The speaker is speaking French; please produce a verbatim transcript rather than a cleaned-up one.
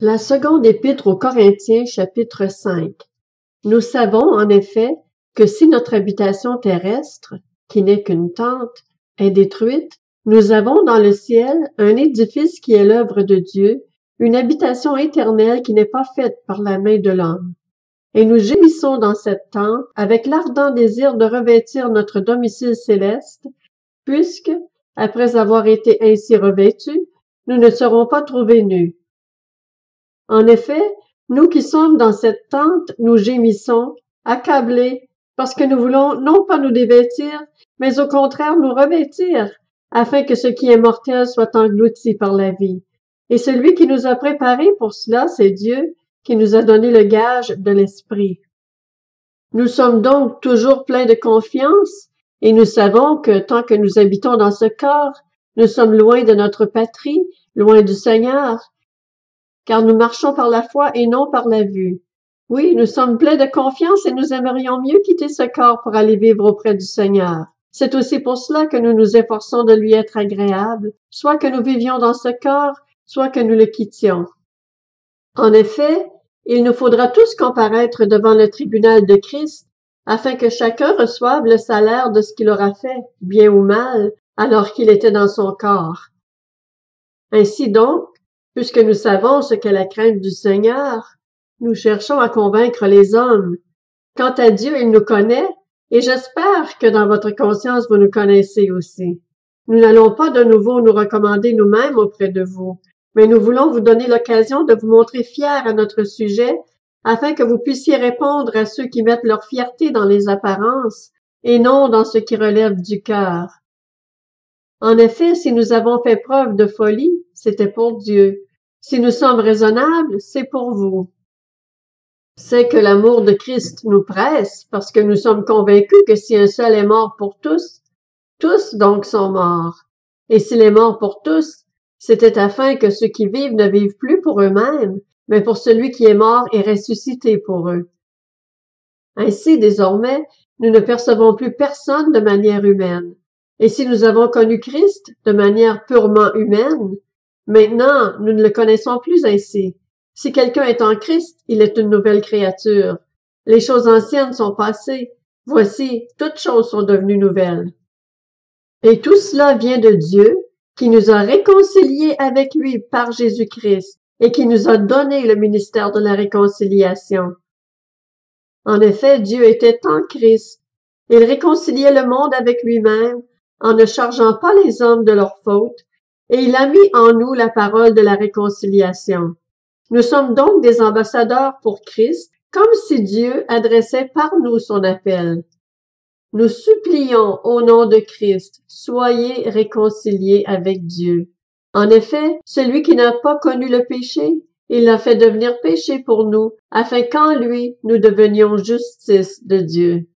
La seconde épître aux Corinthiens, chapitre cinq. Nous savons, en effet, que si notre habitation terrestre, qui n'est qu'une tente, est détruite, nous avons dans le ciel un édifice qui est l'œuvre de Dieu, une habitation éternelle qui n'est pas faite par la main de l'homme. Et nous gémissons dans cette tente avec l'ardent désir de revêtir notre domicile céleste, puisque, après avoir été ainsi revêtus, nous ne serons pas trouvés nus. En effet, nous qui sommes dans cette tente, nous gémissons, accablés, parce que nous voulons non pas nous dévêtir, mais au contraire nous revêtir, afin que ce qui est mortel soit englouti par la vie. Et celui qui nous a préparés pour cela, c'est Dieu, qui nous a donné le gage de l'Esprit. Nous sommes donc toujours pleins de confiance, et nous savons que tant que nous habitons dans ce corps, nous sommes loin de notre patrie, loin du Seigneur, car nous marchons par la foi et non par la vue. Oui, nous sommes pleins de confiance et nous aimerions mieux quitter ce corps pour aller vivre auprès du Seigneur. C'est aussi pour cela que nous nous efforçons de lui être agréables, soit que nous vivions dans ce corps, soit que nous le quittions. En effet, il nous faudra tous comparaître devant le tribunal de Christ, afin que chacun reçoive le salaire de ce qu'il aura fait, bien ou mal, alors qu'il était dans son corps. Ainsi donc, puisque nous savons ce qu'est la crainte du Seigneur, nous cherchons à convaincre les hommes. Quant à Dieu, il nous connaît, et j'espère que dans votre conscience vous nous connaissez aussi. Nous n'allons pas de nouveau nous recommander nous-mêmes auprès de vous, mais nous voulons vous donner l'occasion de vous montrer fiers à notre sujet, afin que vous puissiez répondre à ceux qui mettent leur fierté dans les apparences, et non dans ce qui relève du cœur. En effet, si nous avons fait preuve de folie, c'était pour Dieu. Si nous sommes raisonnables, c'est pour vous. C'est que l'amour de Christ nous presse, parce que nous sommes convaincus que si un seul est mort pour tous, tous donc sont morts. Et s'il est mort pour tous, c'était afin que ceux qui vivent ne vivent plus pour eux-mêmes, mais pour celui qui est mort et ressuscité pour eux. Ainsi, désormais, nous ne percevons plus personne de manière humaine. Et si nous avons connu Christ de manière purement humaine, maintenant, nous ne le connaissons plus ainsi. Si quelqu'un est en Christ, il est une nouvelle créature. Les choses anciennes sont passées. Voici, toutes choses sont devenues nouvelles. Et tout cela vient de Dieu, qui nous a réconciliés avec lui par Jésus-Christ et qui nous a donné le ministère de la réconciliation. En effet, Dieu était en Christ. Il réconciliait le monde avec lui-même en ne chargeant pas les hommes de leurs fautes, et il a mis en nous la parole de la réconciliation. Nous sommes donc des ambassadeurs pour Christ, comme si Dieu adressait par nous son appel. Nous supplions au nom de Christ, soyez réconciliés avec Dieu. En effet, celui qui n'a pas connu le péché, il l'a fait devenir péché pour nous, afin qu'en lui nous devenions justice de Dieu.